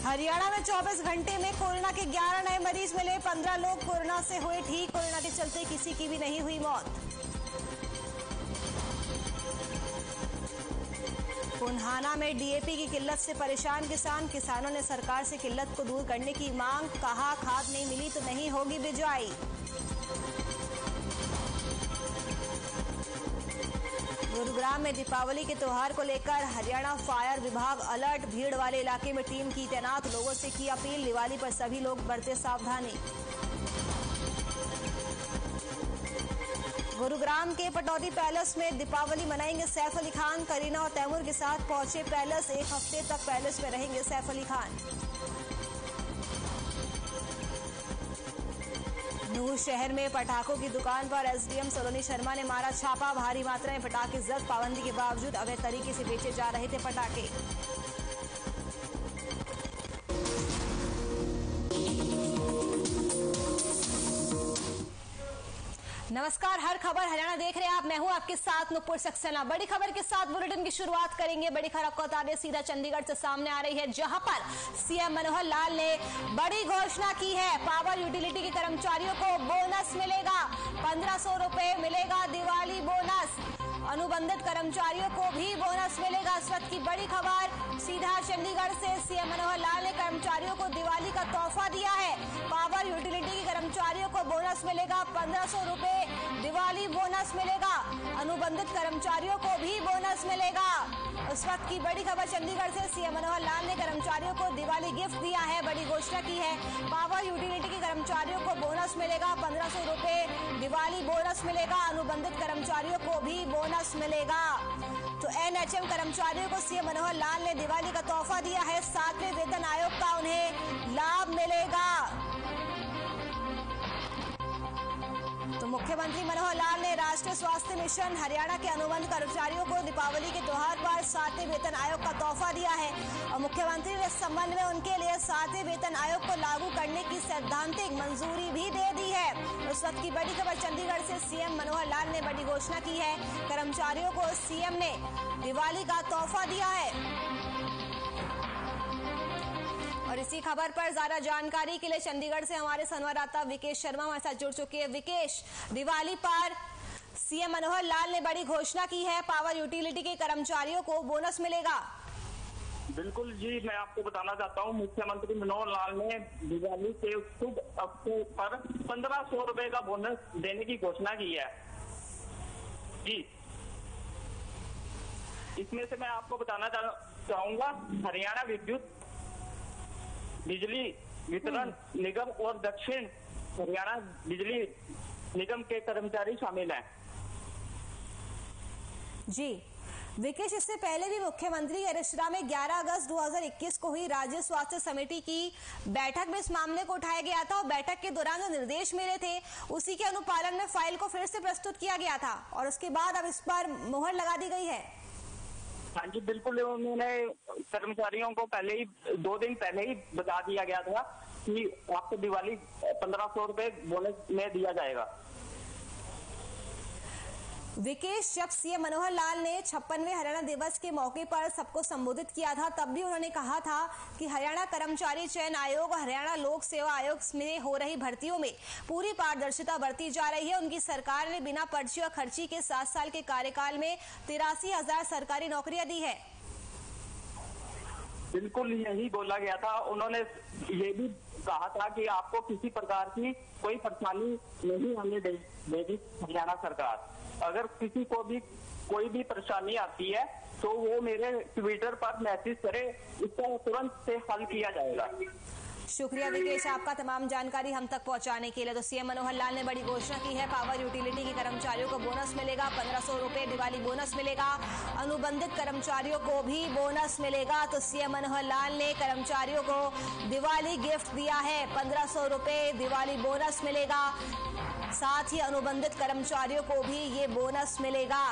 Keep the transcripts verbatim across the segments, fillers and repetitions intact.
हरियाणा में चौबीस घंटे में कोरोना के ग्यारह नए मरीज मिले। पंद्रह लोग कोरोना से हुए ठीक। कोरोना के चलते किसी की भी नहीं हुई मौत। कुन्हाना में डीएपी की किल्लत से परेशान किसान। किसानों ने सरकार से किल्लत को दूर करने की मांग। कहा खाद नहीं मिली तो नहीं होगी बिजाई। गुरुग्राम में दीपावली के त्योहार को लेकर हरियाणा फायर विभाग अलर्ट। भीड़ वाले इलाके में टीम की तैनात। लोगों से की अपील, दिवाली पर सभी लोग बरते सावधानी। गुरुग्राम के पटौदी पैलेस में दीपावली मनाएंगे सैफ अली खान। करीना और तैमूर के साथ पहुंचे पैलेस। एक हफ्ते तक पैलेस में रहेंगे सैफ अली खान। नूर शहर में पटाखों की दुकान पर एसडीएम सलोनी शर्मा ने मारा छापा। भारी मात्रा में पटाखे जब्त। पाबंदी के बावजूद अवैध तरीके से बेचे जा रहे थे पटाखे। नमस्कार, हर खबर हरियाणा देख रहे हैं आप। मैं हूं आपके साथ नुपुर सक्सेना। बड़ी खबर के साथ बुलेटिन की शुरुआत करेंगे। बड़ी खबर आपको बता दें सीधा चंडीगढ़ से सामने आ रही है, जहां पर सीएम मनोहर लाल ने बड़ी घोषणा की है। पावर यूटिलिटी के कर्मचारियों को बोनस मिलेगा। पंद्रह सौ रुपए मिलेगा दिवाली बोनस। अनुबंधित कर्मचारियों को भी बोनस मिलेगा। इस वक्त की बड़ी खबर सीधा चंडीगढ़ से। सीएम मनोहर लाल ने कर्मचारियों को दिवाली का तोहफा दिया है। पावर यूटिलिटी के कर्मचारियों को बोनस मिलेगा। पंद्रह सौ रुपए दिवाली बोनस मिलेगा। अनुबंधित कर्मचारियों को भी बोनस मिलेगा। इस वक्त की बड़ी खबर चंडीगढ़ से। सीएम मनोहर लाल ने कर्मचारियों को दिवाली गिफ्ट दिया है, बड़ी घोषणा की है। पावर यूटिलिटी के कर्मचारियों को बोनस मिलेगा। पंद्रह सौ रुपए दिवाली बोनस मिलेगा। अनुबंधित कर्मचारियों को भी बोनस मिलेगा। तो एनएचएम कर्मचारियों को सीएम मनोहर लाल ने दिवाली का तोहफा दिया है। सातवें वेतन आयोग का उन्हें लाभ मिलेगा। तो मुख्यमंत्री मनोहर लाल ने राष्ट्रीय स्वास्थ्य मिशन हरियाणा के अनुबंध कर्मचारियों को दीपावली के त्योहार पर सातवें वेतन आयोग का तोहफा दिया है और मुख्यमंत्री ने इस संबंध में उनके लिए सातवें वेतन आयोग को लागू करने की सैद्धांतिक मंजूरी भी दे दी है। उस वक्त की बड़ी खबर चंडीगढ़ से। सीएम मनोहर लाल ने बड़ी घोषणा की है। कर्मचारियों को सीएम ने दिवाली का तोहफा दिया है। और इसी खबर पर ज्यादा जानकारी के लिए चंडीगढ़ से हमारे संवाददाता विकेश शर्मा हमारे साथ जुड़ चुके हैं। विकेश, दिवाली पर सीएम मनोहर लाल ने बड़ी घोषणा की है। पावर यूटिलिटी के कर्मचारियों को बोनस मिलेगा। बिल्कुल जी, मैं आपको बताना चाहता हूं, मुख्यमंत्री मनोहर लाल ने दिवाली के शुभ अवसर पर पंद्रह सौ रुपए का बोनस देने की घोषणा की है जी। इसमें से मैं आपको बताना चाहूंगा, हरियाणा विद्युत बिजली वितरण निगम और दक्षिण हरियाणा बिजली निगम के कर्मचारी शामिल हैं जी। विकेश, इससे पहले भी मुख्यमंत्री की अध्यक्षता में ग्यारह अगस्त दो हज़ार इक्कीस को हुई राज्य स्वास्थ्य समिति की बैठक में इस मामले को उठाया गया था और बैठक के दौरान जो निर्देश मिले थे उसी के अनुपालन में फाइल को फिर से प्रस्तुत किया गया था और उसके बाद अब इस पर मुहर लगा दी गई है। हाँ जी, बिल्कुल। उन्होंने कर्मचारियों को पहले ही दो दिन पहले ही बता दिया गया था कि आपको दिवाली पंद्रह सौ रुपए बोनस में दिया जाएगा। विकेश, जब सीएम मनोहर लाल ने छप्पनवें हरियाणा दिवस के मौके पर सबको संबोधित किया था तब भी उन्होंने कहा था कि हरियाणा कर्मचारी चयन आयोग और हरियाणा लोक सेवा आयोग में हो रही भर्तियों में पूरी पारदर्शिता बरती जा रही है। उनकी सरकार ने बिना पर्ची और खर्ची के सात साल के कार्यकाल में तिरासी हजार सरकारी नौकरियां दी है। बिल्कुल यही बोला गया था। उन्होंने ये भी कहा था कि आपको किसी प्रकार की कोई परेशानी नहीं आने देगी हरियाणा सरकार। अगर किसी को भी कोई भी परेशानी आती है तो वो मेरे ट्विटर पर मैसेज करे, इसका तुरंत से हल किया जाएगा। शुक्रिया विकेश आपका तमाम जानकारी हम तक पहुंचाने के लिए। तो सीएम मनोहर लाल ने बड़ी घोषणा की है। पावर यूटिलिटी के कर्मचारियों को बोनस मिलेगा। पंद्रह सौ रुपए दिवाली बोनस मिलेगा। अनुबंधित कर्मचारियों को भी बोनस मिलेगा। तो सीएम मनोहर लाल ने कर्मचारियों को दिवाली गिफ्ट दिया है। पंद्रह सौ रुपए दिवाली बोनस मिलेगा। साथ ही अनुबंधित कर्मचारियों को भी ये बोनस मिलेगा।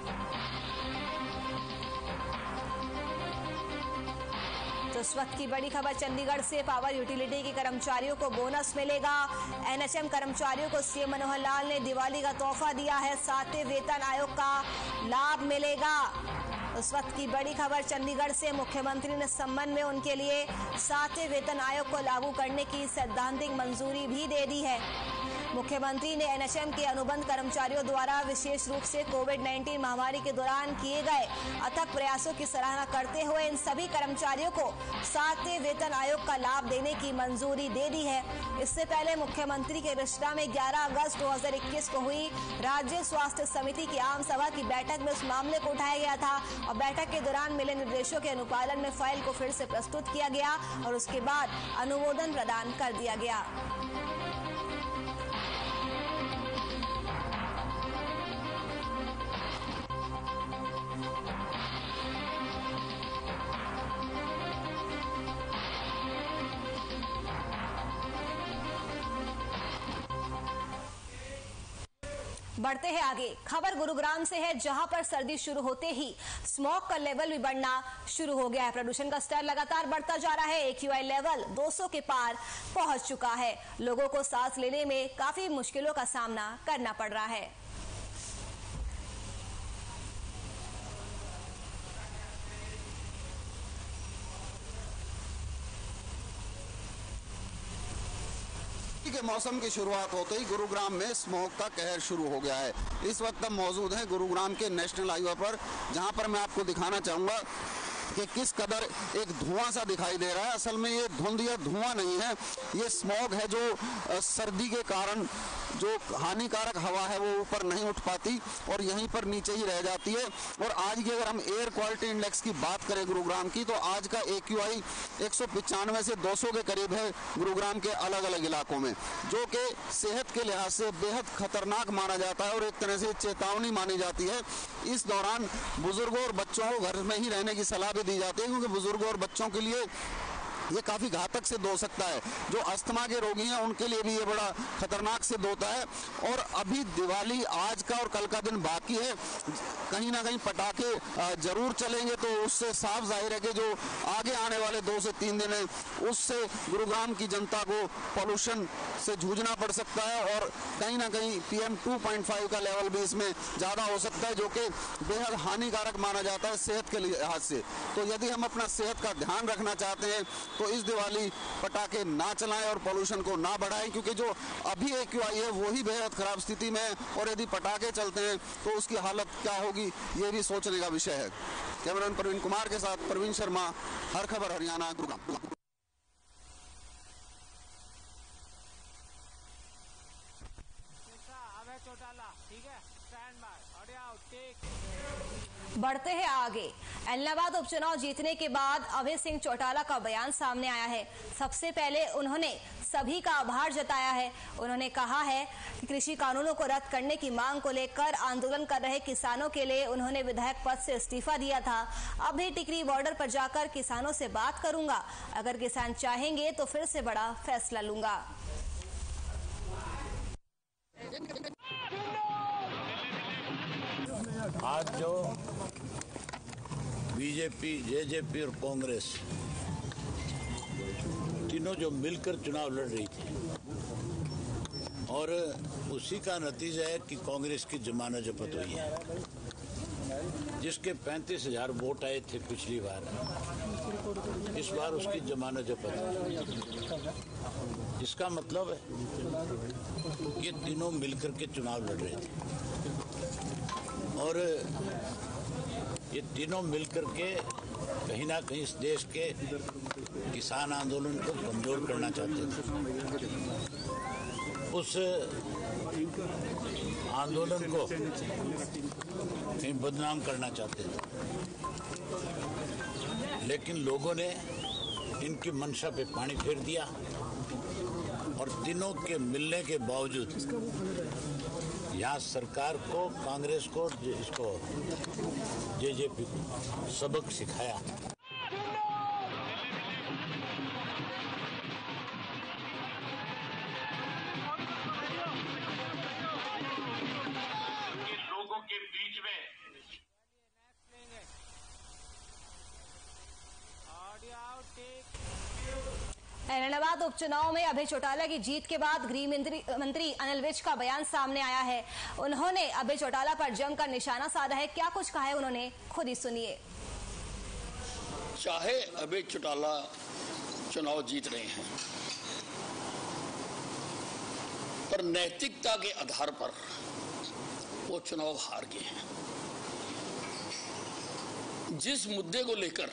तो इस वक्त की बड़ी खबर चंडीगढ़ से। पावर यूटिलिटी के कर्मचारियों को बोनस मिलेगा। एनएचएम कर्मचारियों को सीएम मनोहर लाल ने दिवाली का तोहफा दिया है। सातवें वेतन आयोग का लाभ मिलेगा। उस वक्त की बड़ी खबर चंडीगढ़ से। मुख्यमंत्री ने इस संबंध में उनके लिए सातवें वेतन आयोग को लागू करने की सैद्धांतिक मंजूरी भी दे दी है। मुख्यमंत्री ने एनएचएम के अनुबंध कर्मचारियों द्वारा विशेष रूप से कोविड उन्नीस महामारी के दौरान किए गए अथक प्रयासों की सराहना करते हुए इन सभी कर्मचारियों को सातवें वेतन आयोग का लाभ देने की मंजूरी दे दी है। इससे पहले मुख्यमंत्री के अध्यक्षता में ग्यारह अगस्त दो हज़ार इक्कीस को हुई राज्य स्वास्थ्य समिति की आम सभा की बैठक में उस मामले को उठाया गया था और बैठक के दौरान मिले निर्देशों के अनुपालन में फाइल को फिर से प्रस्तुत किया गया और उसके बाद अनुमोदन प्रदान कर दिया गया। बढ़ते हैं आगे। खबर गुरुग्राम से है, जहां पर सर्दी शुरू होते ही स्मॉग का लेवल भी बढ़ना शुरू हो गया है। प्रदूषण का स्तर लगातार बढ़ता जा रहा है। एक्यूआई लेवल दो सौ के पार पहुंच चुका है। लोगों को सांस लेने में काफी मुश्किलों का सामना करना पड़ रहा है। के मौसम की शुरुआत होते ही गुरुग्राम में स्मोक का कहर शुरू हो गया है। इस वक्त हम मौजूद हैं गुरुग्राम के नेशनल हाईवे पर, जहां पर मैं आपको दिखाना चाहूंगा कि किस कदर एक धुआं सा दिखाई दे रहा है। असल में ये धुंध या धुआं नहीं है, ये स्मॉग है जो सर्दी के कारण जो हानिकारक हवा है वो ऊपर नहीं उठ पाती और यहीं पर नीचे ही रह जाती है। और आज की अगर हम एयर क्वालिटी इंडेक्स की बात करें गुरुग्राम की, तो आज का एक्यूआई एक सौ पचानवे से दो सौ के करीब है गुरुग्राम के अलग अलग इलाकों में, जो कि सेहत के लिहाज से बेहद खतरनाक माना जाता है और एक तरह से चेतावनी मानी जाती है। इस दौरान बुजुर्गों और बच्चों को घर में ही रहने की सलाह दी जाती है, क्योंकि बुजुर्गों और बच्चों के लिए ये काफी घातक सिद्ध हो सकता है। जो अस्थमा के रोगी हैं उनके लिए भी ये बड़ा खतरनाक सिद्ध होता है। और अभी दिवाली आज का और कल का दिन बाकी है, कहीं ना कहीं पटाखे जरूर चलेंगे, तो उससे साफ जाहिर है कि जो आगे आने वाले दो से तीन दिन है उससे गुरुग्राम की जनता को पॉल्यूशन से जूझना पड़ सकता है और कहीं ना कहीं पीएम टू पॉइंट फाइव का लेवल भी इसमें ज्यादा हो सकता है, जो कि बेहद हानिकारक माना जाता है सेहत के लिहाज से। तो यदि हम अपना सेहत का ध्यान रखना चाहते हैं तो इस दिवाली पटाखे ना चलाएं और पोल्यूशन को ना बढ़ाएं, क्योंकि जो अभी एक्यूआई है वो ही बेहद खराब स्थिति में है और यदि पटाखे चलते हैं तो उसकी हालत क्या होगी ये भी सोचने का विषय है। कैमरामैन प्रवीण कुमार के साथ प्रवीण शर्मा, हर खबर हरियाणा, गुरुग्राम। बढ़ते हैं आगे। एलनाबाद उपचुनाव जीतने के बाद अभय सिंह चौटाला का बयान सामने आया है। सबसे पहले उन्होंने सभी का आभार जताया है। उन्होंने कहा है कि कृषि कानूनों को रद्द करने की मांग को लेकर आंदोलन कर रहे किसानों के लिए उन्होंने विधायक पद से इस्तीफा दिया था। अब भी टिकरी बॉर्डर पर जाकर किसानों से बात करूंगा। अगर किसान चाहेंगे तो फिर से बड़ा फैसला लूंगा। आज जो बीजेपी, जेजेपी और कांग्रेस तीनों जो मिलकर चुनाव लड़ रही थी और उसी का नतीजा है कि कांग्रेस की जमानत जब्त हुई है, जिसके पैंतीस हजार वोट आए थे पिछली बार, इस बार उसकी जमानत जब्त है। इसका मतलब है ये तीनों मिलकर के चुनाव लड़ रहे थे और ये तीनों मिलकर के कहीं ना कहीं इस देश के किसान आंदोलन को कमजोर करना चाहते थे। उस आंदोलन को कहीं बदनाम करना चाहते थे, लेकिन लोगों ने इनकी मंशा पे पानी फेर दिया और तीनों के मिलने के बावजूद यहाँ सरकार को, कांग्रेस को, इसको जेजेपी को सबक सिखाया। लोगों के बीच में एलनाबाद बाद उपचुनाव में अभय चौटाला की जीत के बाद गृह मंत्री मंत्री अनिल विज का बयान सामने आया है। उन्होंने अभय चौटाला पर जमकर निशाना साधा है। क्या कुछ कहा है उन्होंने, खुद ही सुनिए। चाहे अभय चौटाला चुनाव जीत रहे हैं, पर नैतिकता के आधार पर वो चुनाव हार गए हैं। जिस मुद्दे को लेकर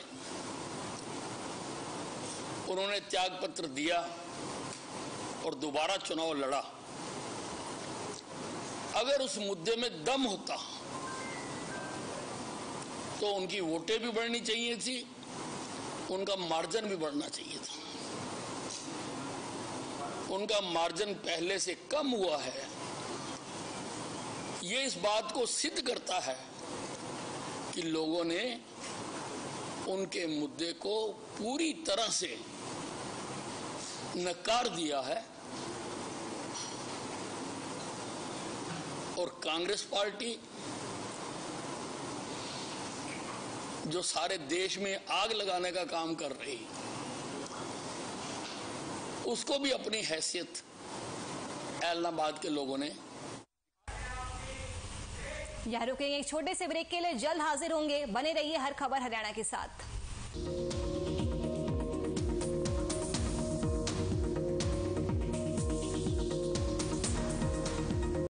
उन्होंने त्याग पत्र दिया और दोबारा चुनाव लड़ा, अगर उस मुद्दे में दम होता तो उनकी वोटें भी बढ़नी चाहिए थी, उनका मार्जिन भी बढ़ना चाहिए था। उनका मार्जिन पहले से कम हुआ है। ये इस बात को सिद्ध करता है कि लोगों ने उनके मुद्दे को पूरी तरह से नकार दिया है और कांग्रेस पार्टी जो सारे देश में आग लगाने का काम कर रही, उसको भी अपनी हैसियत ऐलनाबाद के लोगों ने। यहाँ रुकेंगे एक छोटे से ब्रेक के लिए, जल्द हाजिर होंगे। बने रहिए हर खबर हरियाणा के साथ।